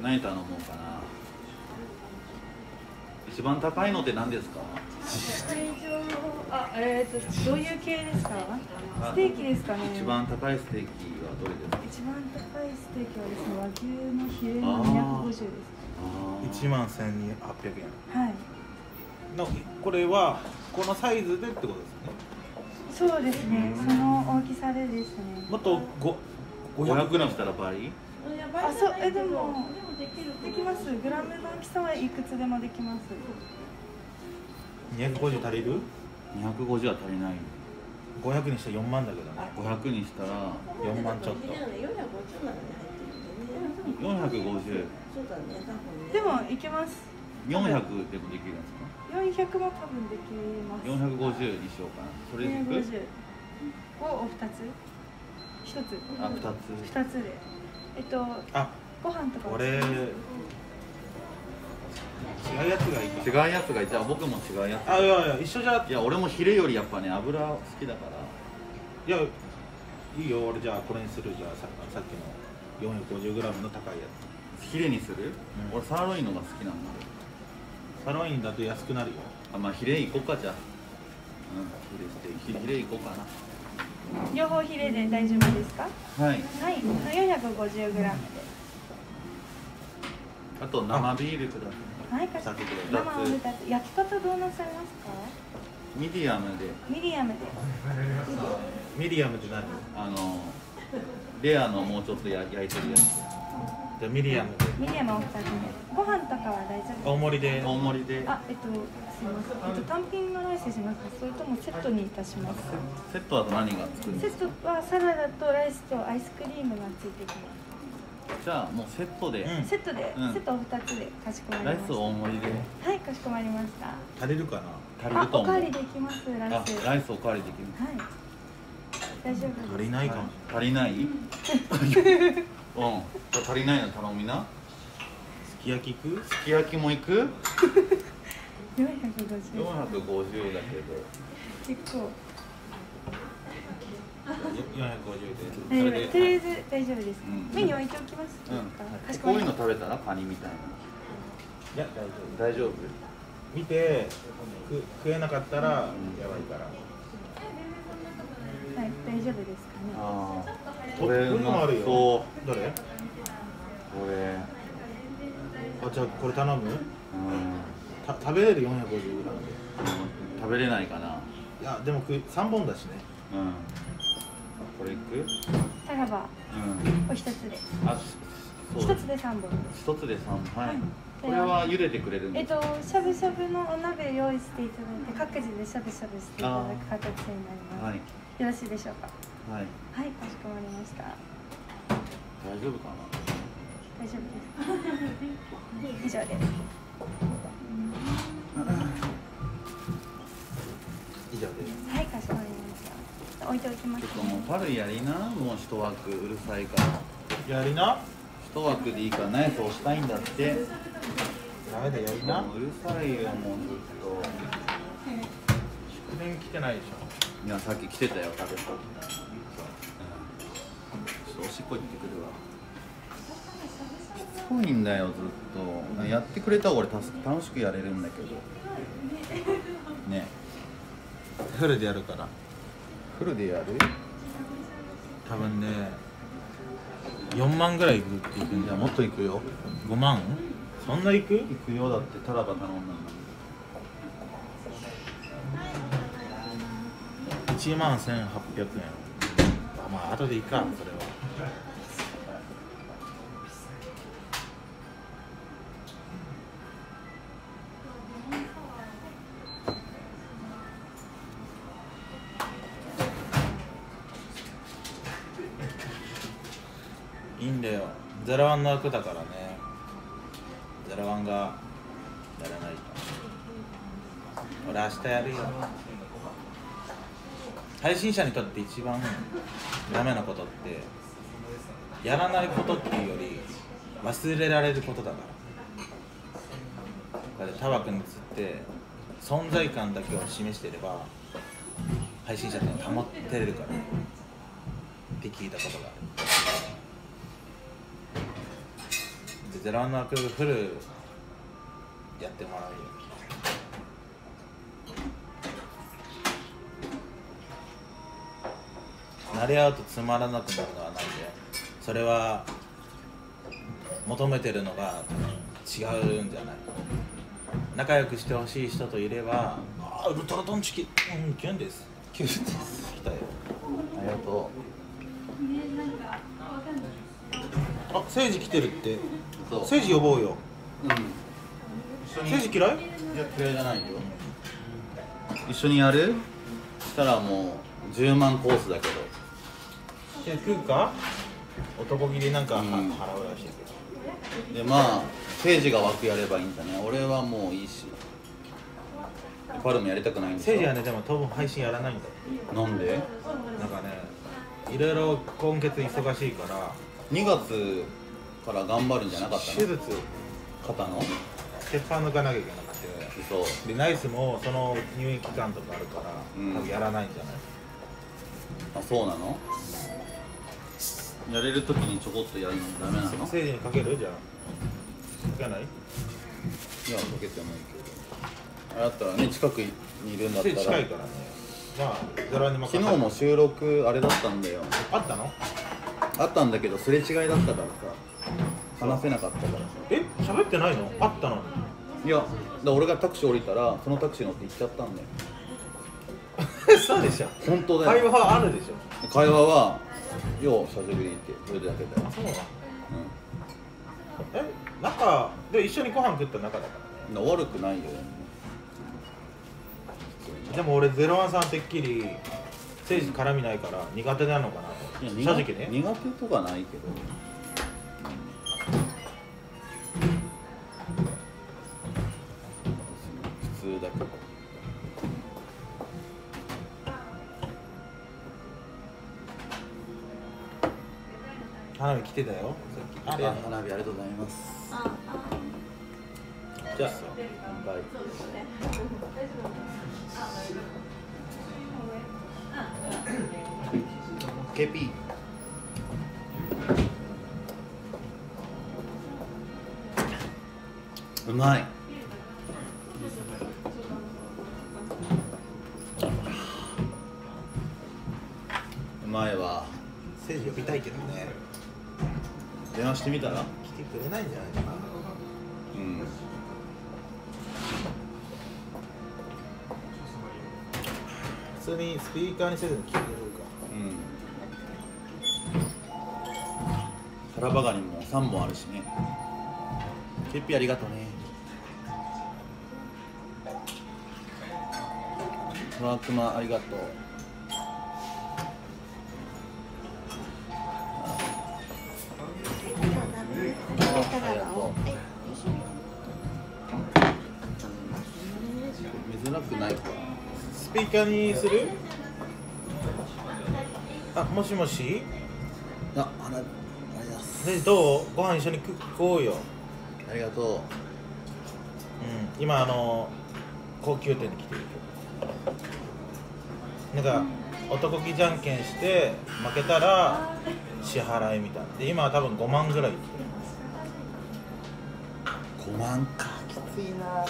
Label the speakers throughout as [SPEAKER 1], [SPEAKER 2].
[SPEAKER 1] 何頼もうかな。一番高いのって何ですか？
[SPEAKER 2] どういう系ですか？ステーキですかね。
[SPEAKER 1] 一番高いステーキはどれですか？
[SPEAKER 2] 一番高いステーキはですね、和牛のヒレの250です。
[SPEAKER 3] 11,800円。
[SPEAKER 2] はい。
[SPEAKER 3] のこれはこのサイズでってことですね。
[SPEAKER 2] そうですね。その大きさでですね。
[SPEAKER 3] もっと
[SPEAKER 1] 500にしたら倍？
[SPEAKER 2] あ、そう、でもできます。グラムの大きさはいくつでもできます。
[SPEAKER 3] 250足りる
[SPEAKER 1] ？250は足りない。
[SPEAKER 3] 500にしたら4万だけどね。
[SPEAKER 1] 500にしたら
[SPEAKER 3] 4万ちょっと。
[SPEAKER 1] 450。
[SPEAKER 2] でもいけます。
[SPEAKER 1] 400でもできるんですか
[SPEAKER 2] ？400も多分できます。
[SPEAKER 1] 450にしようかな。それでいく？
[SPEAKER 2] を2つ？1つ？
[SPEAKER 1] あ、2つ。
[SPEAKER 2] 2つで。ご飯とか。
[SPEAKER 3] 俺違うやつがいい。
[SPEAKER 1] 違うやつがいい。じゃあ僕も違うやつ。
[SPEAKER 3] いや一緒じゃ。
[SPEAKER 1] いや俺もヒレよりやっぱね油好きだから。
[SPEAKER 3] いやいいよ。俺じゃあこれにする。じゃあさっきの 450g の高いやつ
[SPEAKER 1] ヒレにする？俺サーロインのが好きなんだ。
[SPEAKER 3] サーロインだと安くなるよ。
[SPEAKER 1] あ、まあヒレいこうかじゃあ。ヒレいこうかな。
[SPEAKER 2] 両方ヒレで大丈夫ですか？
[SPEAKER 1] はい。
[SPEAKER 2] はい、450g で。
[SPEAKER 1] あと生ビールください。
[SPEAKER 2] はい、かしこまりました。生を2つ。焼き方どうなさいますか？
[SPEAKER 1] ミディアムで。
[SPEAKER 2] ミディアムで。
[SPEAKER 3] ミディアムって何？
[SPEAKER 1] レアのもうちょっと焼いてるやつ。
[SPEAKER 3] じゃあミディアムで。
[SPEAKER 2] ミディアムを2つ目。ご飯とかは大丈夫ですか？
[SPEAKER 3] 大盛りで。
[SPEAKER 1] 大盛りで。
[SPEAKER 2] すみません。単品のライスしますか？それともセットにいたしますか？
[SPEAKER 1] セットだと何がつくんですか？
[SPEAKER 2] セットはサラダとライスとアイスクリームがついてきます。
[SPEAKER 1] じゃあもうセットで。
[SPEAKER 2] セットで、セット2つでかしこまりました。
[SPEAKER 1] ライス大盛りで。
[SPEAKER 2] はい、かしこまりました。
[SPEAKER 3] 足りるかな？
[SPEAKER 1] 足りると思う。
[SPEAKER 2] おかわりできます。ライス。
[SPEAKER 1] ライスおかわりできる。
[SPEAKER 2] はい。大丈夫です。
[SPEAKER 3] 足りないかも。
[SPEAKER 1] 足りない？うん。足りないの頼みな。
[SPEAKER 3] すき焼き行く？
[SPEAKER 1] すき焼きも行く
[SPEAKER 2] 450。
[SPEAKER 1] 450だけど。
[SPEAKER 2] 結構。
[SPEAKER 3] 450
[SPEAKER 2] で。とりあえず大丈夫です。メニュー置いておきます。
[SPEAKER 1] こういうの食べたらカニみたいな。
[SPEAKER 3] いや
[SPEAKER 1] 大丈夫。
[SPEAKER 3] 見て食えなかったらやばいから。
[SPEAKER 2] はい、大丈夫ですかね。
[SPEAKER 1] ああ。これ
[SPEAKER 3] もあるよ。
[SPEAKER 1] そう。
[SPEAKER 3] どれ？
[SPEAKER 1] これ。
[SPEAKER 3] じゃあこれ頼む？食べれる450gで。
[SPEAKER 1] 食べれないかな。
[SPEAKER 3] いやでも3本だしね。
[SPEAKER 1] これいく？
[SPEAKER 2] タラバ。お一つで。一つで3本。
[SPEAKER 1] 一つで3本。はい。これは茹でてくれるんですか？
[SPEAKER 2] しゃぶしゃぶのお鍋を用意していただいて、各自でしゃぶしゃぶしていただく形になります。はい。よろしいでしょうか？はい。はい、かしこまりました。
[SPEAKER 1] 大丈夫かな？
[SPEAKER 2] 大丈夫です。以上です。
[SPEAKER 3] 以上です。
[SPEAKER 2] はい、かしこまりました。置いておきます。
[SPEAKER 1] ちょっともうパルやりな。もう一枠うるさいから。
[SPEAKER 3] やりな。
[SPEAKER 1] 一枠でいいからナイス押したいんだって。
[SPEAKER 3] ダメだやりな。
[SPEAKER 1] うるさいよもうずっと。
[SPEAKER 3] 祝電来てないでしょ。
[SPEAKER 1] いやさっき来てたよ食べた。ちょっとおしっこ行ってくるわ。しつこいんだよずっと。やってくれたら俺楽しくやれるんだけど。ね。
[SPEAKER 3] フルでやるから。
[SPEAKER 1] フルでやる？
[SPEAKER 3] 多分ね。4万ぐらいいくって言うんじゃ
[SPEAKER 1] もっといくよ。
[SPEAKER 3] 5万？そんないく？
[SPEAKER 1] いくよだってタラバ頼んだの。
[SPEAKER 3] 11,800円。まあ後でいいかそれは。いいんだよ。01の枠だからね。01がやらないと。俺明日やるよ。配信者にとって一番ダメなことってやらないことっていうより忘れられることだから。これタバコに移って存在感だけを示していれば配信者ってのは保ってれるからって聞いたことがある。 ゼロワンの枠フルやってもらうよ。慣れ合うとつまらなくなるのはなんで、それは求めてるのが違うんじゃない。仲良くしてほしい人といれば、ああウルトラトンチキ、キュンです。
[SPEAKER 1] キュンです。
[SPEAKER 3] 来たよ。
[SPEAKER 1] ありがと
[SPEAKER 3] あ、誠治来てるって。
[SPEAKER 1] う。そう。
[SPEAKER 3] 誠治呼ぼうよ。
[SPEAKER 1] うん。
[SPEAKER 3] 誠治嫌い？
[SPEAKER 1] いや嫌いじゃないよ。一緒にやる？したらもう10万コースだけど。
[SPEAKER 3] じゃあ食うか？男気でなんか、
[SPEAKER 1] うん
[SPEAKER 3] 払うらしいけど。
[SPEAKER 1] でまあ誠治が枠やればいいんだね。俺はもういいし。パルもやりたくないんでしょ。
[SPEAKER 3] 誠治はね、でも当分配信やらないんだよ。
[SPEAKER 1] なんで？
[SPEAKER 3] なんかね、いろいろ今月忙しいから
[SPEAKER 1] 2月から頑張るんじゃなかったの？
[SPEAKER 3] 手術、
[SPEAKER 1] 肩の？
[SPEAKER 3] 鉄板抜かなきゃいけなくて、
[SPEAKER 1] そう。
[SPEAKER 3] でナイスもその入院期間とかあるから、
[SPEAKER 1] うん
[SPEAKER 3] 多分やらないんじゃない？
[SPEAKER 1] あ、そうなの？やれるときにちょこっとやるのダメなの？
[SPEAKER 3] 誠治にかける？じゃあかけない？
[SPEAKER 1] いや、かけてもいいけど。あれだったらね、近くにいるんだったら。
[SPEAKER 3] 近いからね。まあゼロワンに任せ
[SPEAKER 1] 昨日も収録あれだったんだよ。
[SPEAKER 3] あったの？
[SPEAKER 1] あったんだけど、すれ違いだったからさ。話せなかったからさ。
[SPEAKER 3] え、喋ってないの？あったのに。
[SPEAKER 1] いや、だから俺がタクシー降りたら、そのタクシー乗って行っちゃったんだよ。
[SPEAKER 3] そうでしょ。
[SPEAKER 1] 本当だよ。
[SPEAKER 3] 会話はあるでしょ。
[SPEAKER 1] 会話は、よう、久しぶりって、それだけだよ。
[SPEAKER 3] そうなの？
[SPEAKER 1] う
[SPEAKER 3] え、仲で一緒にご飯食った仲だからね。
[SPEAKER 1] ん。悪くないよ。
[SPEAKER 3] でも俺ゼロワンさんてっきり誠治絡みないから苦手なのかなと。
[SPEAKER 1] いや
[SPEAKER 3] 正直ね。
[SPEAKER 1] 苦手とかないけど。普通だけど。
[SPEAKER 3] 花火来てたよ。さっき。
[SPEAKER 1] 花火ありがとうございます。
[SPEAKER 3] じゃあ
[SPEAKER 1] 乾杯。KP。うまい。うまいわ。
[SPEAKER 3] 誠治呼びたいけどね。
[SPEAKER 1] 電話してみたら？
[SPEAKER 3] 来てくれないんじゃないかな。
[SPEAKER 1] うん。
[SPEAKER 3] 普通にスピーカーにせずに聞いてるか。
[SPEAKER 1] うん。タラバガニも3本あるしね。ケッピありがとうね。トラクマありがとう。ありがとう。見づらくないか。
[SPEAKER 3] スピーカーにする？あ、もしもし。
[SPEAKER 1] あ、ありがとうございます。
[SPEAKER 3] でどう？ご飯一緒に食おうよ。
[SPEAKER 1] ありがとう。
[SPEAKER 3] うん、今高級店に来てるけど、なんか男気じゃんけんして負けたら支払いみたいな。で今は多分5万ぐらい来てる。
[SPEAKER 1] 5万か、きついな。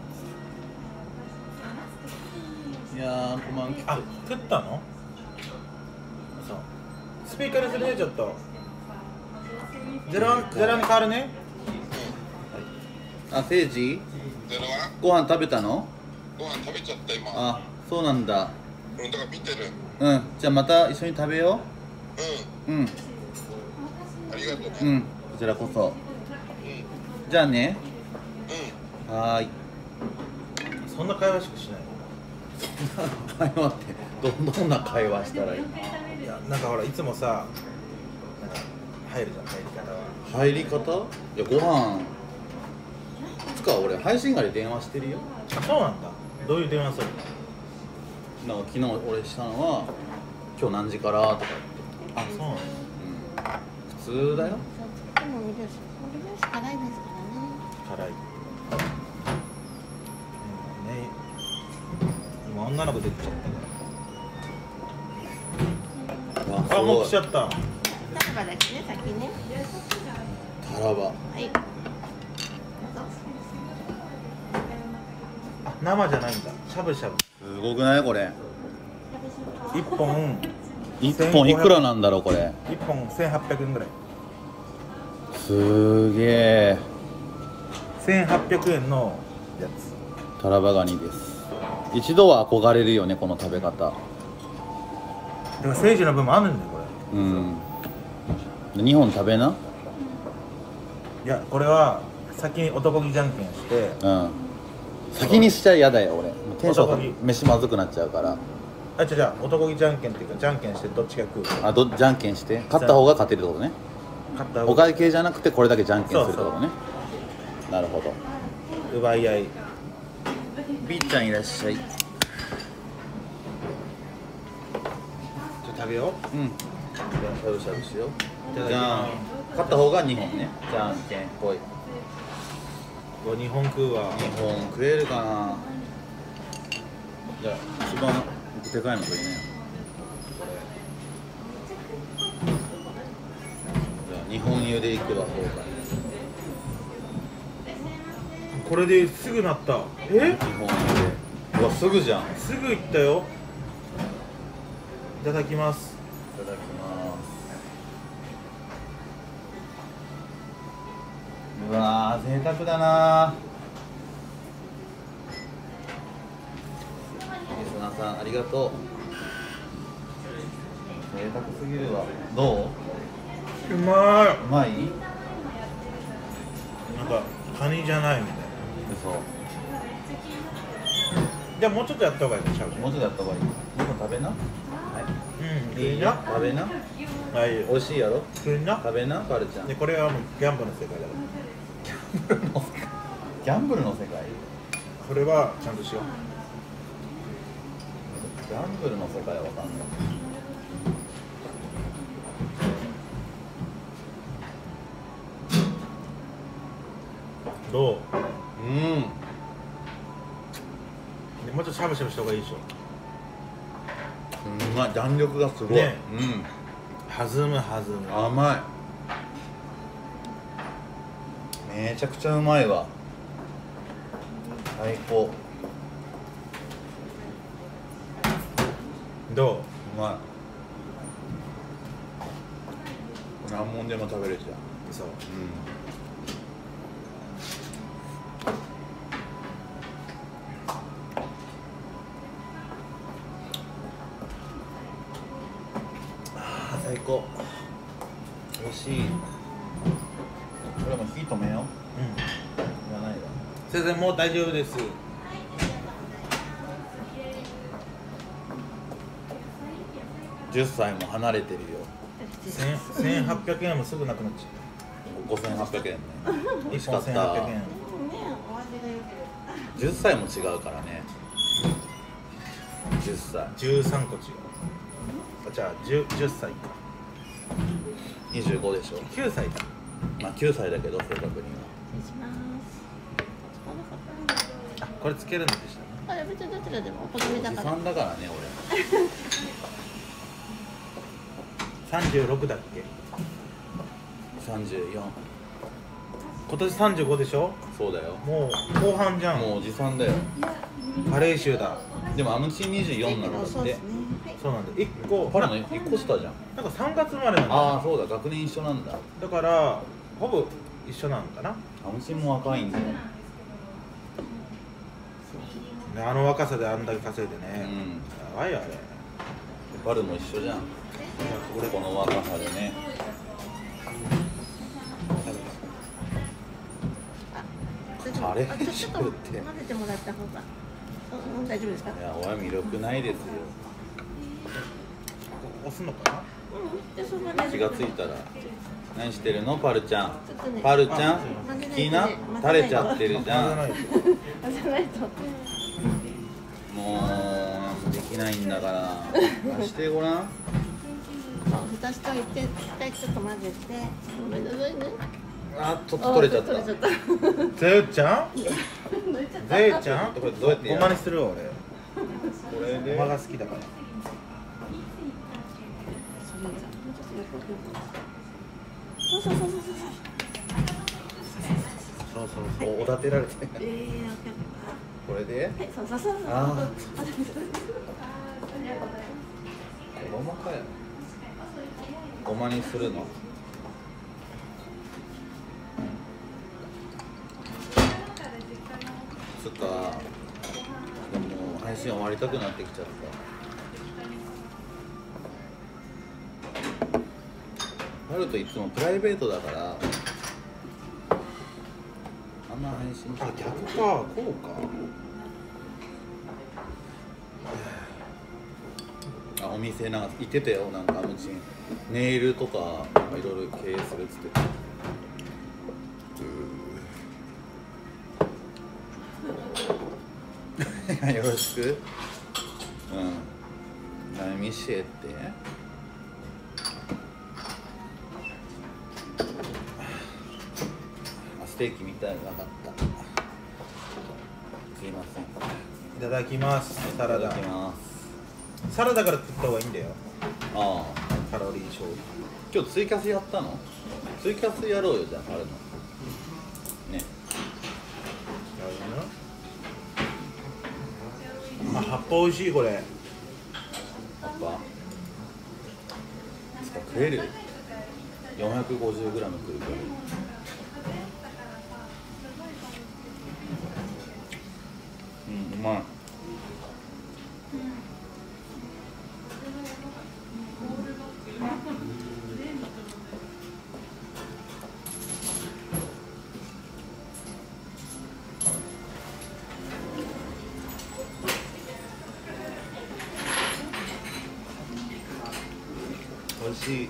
[SPEAKER 1] いやー、5万きつい。
[SPEAKER 3] あ、食ったの？そうスピーカーにするね、ちょっとゼロに変わるね。
[SPEAKER 1] あ、誠治
[SPEAKER 4] ゼロワン
[SPEAKER 1] ご飯食べたの？
[SPEAKER 4] ご飯食べちゃった今。
[SPEAKER 1] あ、そうなんだ。
[SPEAKER 4] うん、だから見てる。
[SPEAKER 1] うん、じゃあまた一緒に食べよ
[SPEAKER 4] う
[SPEAKER 1] う。うん、
[SPEAKER 4] ん、ありがとうね。
[SPEAKER 1] うん、こちらこそ。じゃあね。
[SPEAKER 4] う
[SPEAKER 1] はーい。
[SPEAKER 3] そんな会話しかしない。
[SPEAKER 1] 会話ってどんな会話したらいいの？
[SPEAKER 3] いや、なんかほらいつもさ、なんか入るじゃん、入り方は。
[SPEAKER 1] 入り方？いや、ご飯つか俺配信外で電話してるよ。
[SPEAKER 3] あ、そうなんだ。どういう電話するの？
[SPEAKER 1] なんか昨日俺したのは今日何時からとか言って。
[SPEAKER 3] あ、そうなんだ。
[SPEAKER 1] 普通だよ。
[SPEAKER 5] でもみるし辛いですからね。
[SPEAKER 3] 辛い。ね、今女の子出てきちゃったから。あ、もう来ちゃった。
[SPEAKER 5] タラバだけね、先ね。
[SPEAKER 1] タラバ。
[SPEAKER 5] はい。
[SPEAKER 3] あ、生じゃないんだ。しゃぶしゃぶ。
[SPEAKER 1] すごくないこれ。
[SPEAKER 3] 一本
[SPEAKER 1] 1本いくらなんだろうこれ。
[SPEAKER 3] 1本1800円ぐらい。
[SPEAKER 1] すげえ。
[SPEAKER 3] 1800円のやつ。
[SPEAKER 1] タラバガニです。一度は憧れるよねこの食べ方。
[SPEAKER 3] でも政治の分もあるんだよこれ。
[SPEAKER 1] うん。2本食べな。
[SPEAKER 3] いやこれは先に男気じゃんけんして。
[SPEAKER 1] うん。先にしちゃ嫌だよ俺。テンショ
[SPEAKER 3] 男気
[SPEAKER 1] ン飯まずくなっちゃうから。
[SPEAKER 3] あ、違う男気じゃんけんっていうかじゃんけんしてどっちが食う。
[SPEAKER 1] あ、じゃんけんして勝った方が勝てるってことね。
[SPEAKER 3] 勝った方が
[SPEAKER 1] お会計じゃなくてこれだけじゃんけんするってことね。なるほど。
[SPEAKER 3] 奪い合い。
[SPEAKER 1] ビーちゃんいらっしゃい。
[SPEAKER 3] 食べよう。
[SPEAKER 1] うん。じゃあしゃぶしゃぶしよう。
[SPEAKER 3] いただき
[SPEAKER 1] じゃあ
[SPEAKER 3] ま
[SPEAKER 1] 勝った方が2本ね。じゃんけんぽい。
[SPEAKER 3] す。2本食うわ。
[SPEAKER 1] 2本食えるかな。じゃあ一番でかいのといいね。じゃあ2本茹でいくわ。
[SPEAKER 3] これですぐなった。
[SPEAKER 1] 2本茹で。うわすぐじゃん。い
[SPEAKER 3] すぐいったよ。いただきます。
[SPEAKER 1] ただきます。うわー贅沢だな。リスナーさんありがとう。贅沢すぎるわ。どう？
[SPEAKER 3] うま
[SPEAKER 1] うまい？
[SPEAKER 3] い。なんかカニじゃないみたいな。
[SPEAKER 1] 嘘。
[SPEAKER 3] じゃあもうちょっとやった方がいいね。しゃぶしゃぶ。
[SPEAKER 1] もうちょっとやった方がいい。でも食べな。
[SPEAKER 3] うん。
[SPEAKER 1] いいな。食べな。
[SPEAKER 3] はい。
[SPEAKER 1] 美味しいやろ。
[SPEAKER 3] 食いな。
[SPEAKER 1] 食べな、パルちゃん。
[SPEAKER 3] でこれはもうギャンブルの世界だから。
[SPEAKER 1] ギャンブルの世界。
[SPEAKER 3] これはちゃんとしよう。
[SPEAKER 1] ギャンブルの世界はわかんない。
[SPEAKER 3] どう？
[SPEAKER 1] うん。
[SPEAKER 3] でもうちょっとしゃぶしゃぶした方がいいでしょ。
[SPEAKER 1] うまい、弾力がすごい。
[SPEAKER 3] ね
[SPEAKER 1] うん。
[SPEAKER 3] 弾む。
[SPEAKER 1] 甘い。めちゃくちゃうまいわ。最高。
[SPEAKER 3] どう？
[SPEAKER 1] うまい。何もんでも食べれちゃう。
[SPEAKER 3] そう。
[SPEAKER 1] うん。ああ最高。美味しい。これも火止めよう。
[SPEAKER 3] うん。
[SPEAKER 1] いらないわ。
[SPEAKER 3] 先生もう大丈夫です。
[SPEAKER 1] 10歳も離れてるよ。
[SPEAKER 3] 1800円もすぐなくなっちゃ
[SPEAKER 1] 5800円ね。
[SPEAKER 3] う。1本
[SPEAKER 1] 美味しかった。
[SPEAKER 3] 1800円。
[SPEAKER 1] 10歳も違うからね。10歳。
[SPEAKER 3] 13個違う。あ、じゃあ 10歳か。
[SPEAKER 1] 25でしょ。
[SPEAKER 3] 9歳か。
[SPEAKER 1] まあ9歳だけど正確には。
[SPEAKER 5] 失礼します。
[SPEAKER 3] あ、これつけるんでしたね。
[SPEAKER 5] あ、別にどちらでもお好み
[SPEAKER 1] おじ
[SPEAKER 5] だから。
[SPEAKER 1] さんだからね
[SPEAKER 3] 36だっけ？
[SPEAKER 1] 俺。34。
[SPEAKER 3] 今年35でしょ？
[SPEAKER 1] そうだよ。
[SPEAKER 3] もう後半じゃん。
[SPEAKER 1] もうおじさんだよ。
[SPEAKER 3] 加齢臭だ。
[SPEAKER 1] でもあのうち24なのだって
[SPEAKER 5] そうです。ね。
[SPEAKER 3] そうなんだ。1個。
[SPEAKER 1] 彼の1個下じゃん。
[SPEAKER 3] なんか3月生まれなんだ。
[SPEAKER 1] ああそうだ、学年一緒なんだ。
[SPEAKER 3] だからほぼ一緒なのかな。
[SPEAKER 1] あのうちも若いんだよ。
[SPEAKER 3] ね、あの若さであんだけ稼いでね。
[SPEAKER 1] うん。
[SPEAKER 3] やばいよあれ。
[SPEAKER 1] バルも一緒じゃん。俺この若さでね。カレー
[SPEAKER 5] ちょっと混ぜてもらった方が。大丈夫ですか？
[SPEAKER 1] いや、俺は魅力ないですよ。
[SPEAKER 3] 押すのかな。
[SPEAKER 5] で、そのまま
[SPEAKER 1] 気がついたら。何してるのパルちゃん。
[SPEAKER 5] ちょっとね
[SPEAKER 1] パルちゃん
[SPEAKER 5] 混ぜないとね
[SPEAKER 1] 好きな垂れちゃってるじゃん。
[SPEAKER 3] 混ぜないと。
[SPEAKER 5] 混ぜないと。
[SPEAKER 1] もうできないんだから出してごらん。
[SPEAKER 5] 蓋しといて、一回ちょっと混ぜて。ごめんなさいね。
[SPEAKER 1] あ、ちょっと取れちゃった。
[SPEAKER 5] 取れちゃった。
[SPEAKER 3] ゼウちゃん？ゼウちゃん？
[SPEAKER 1] これどうやってやる
[SPEAKER 3] ごまにするわ俺。
[SPEAKER 1] これで
[SPEAKER 3] ごまが好きだから。
[SPEAKER 5] そうそうそうそうそう。
[SPEAKER 3] そう
[SPEAKER 1] おだてられて
[SPEAKER 5] オッケー。
[SPEAKER 1] これで
[SPEAKER 5] はい、そうそうそう。
[SPEAKER 1] あー
[SPEAKER 2] ありがとうございます
[SPEAKER 1] ごまかよごまにするのそっかでも配信終わりたくなってきちゃったなるといつもプライベートだからあんま配信
[SPEAKER 3] あ、逆か、こうか。
[SPEAKER 1] あお店なんか行ってたよなんかうちネイルとかいろいろ経営するっつってたよろしく何見せてステーキみたいなかったすいません
[SPEAKER 3] いただきます。サラダ。
[SPEAKER 1] いただきます
[SPEAKER 3] サラダから食った方がいいんだよ。
[SPEAKER 1] ああ
[SPEAKER 3] カロリー消費。
[SPEAKER 1] 今日ツイキャスやったのツイキャスやろうよじゃああれのね
[SPEAKER 3] あ、葉っぱ美味しいこれ。
[SPEAKER 1] やっぱ食える 450g 食うからうまい美味しい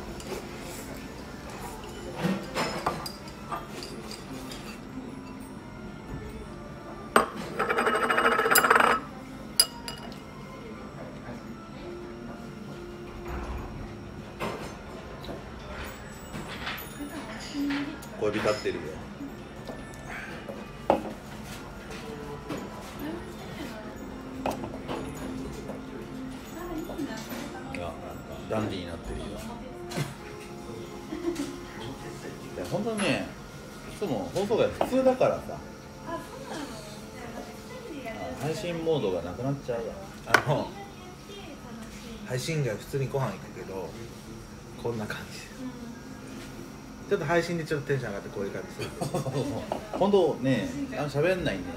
[SPEAKER 1] 小指立ってるよいやなんかダンディーになってるよいや本当ねいつも放送が普通だからさ配信モードがなくなっちゃうわ
[SPEAKER 3] 配信外普通にご飯行くけどこんな感じ。ちょっと配信でちょっとテンション上がってこういう感じする。
[SPEAKER 1] 本当ね喋んないんだよ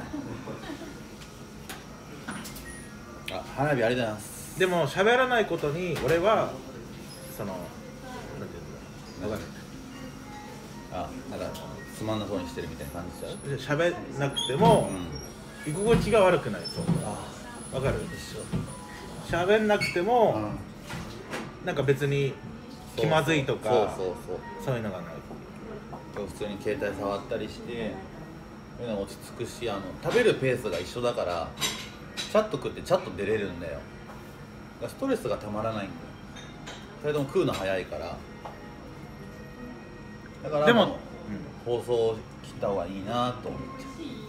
[SPEAKER 1] あ花火ありがとうございます
[SPEAKER 3] でも喋らないことに俺はそのなんていうんだろう、わか
[SPEAKER 1] あなんかつまんなそうにしてるみたいな感じちゃう
[SPEAKER 3] る。喋んなくても居心地が悪くないと。わかる？喋んなくてもなんか別に気まずいとかそういうのがない。
[SPEAKER 1] 普通に携帯触ったりしてそういうのが落ち着くし食べるペースが一緒だからチャット食ってチャット出れるんだよだからストレスがたまらないんだよ2人とも食うの早いからだから
[SPEAKER 3] でも、
[SPEAKER 1] 放送切った方がいいなと思っち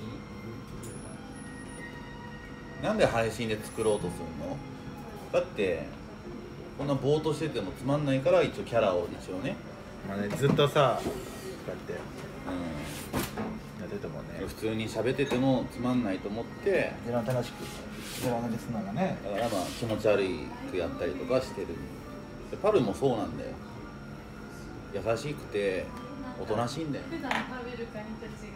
[SPEAKER 1] ゃうなんで配信で作ろうとするのだってこんなぼーっとしててもつまんないから一応キャラを一応ね
[SPEAKER 3] まあね、ずっとさこうやってやっててもね、
[SPEAKER 1] 普通に喋っててもつまんないと思って
[SPEAKER 3] ゼロ楽しくゼロのリスナーがね。
[SPEAKER 1] だからまあ気持ち悪くやったりとかしてるでパルもそうなんだよ優しくておとなしいんだよ
[SPEAKER 2] 普段食べるカニと違う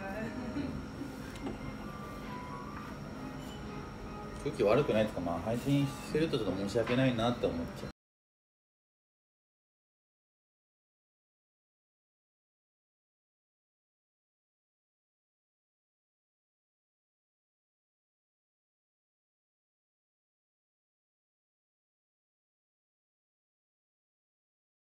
[SPEAKER 1] 空気悪くないとかまあ配信してるとちょっと申し訳ないなって思っちゃう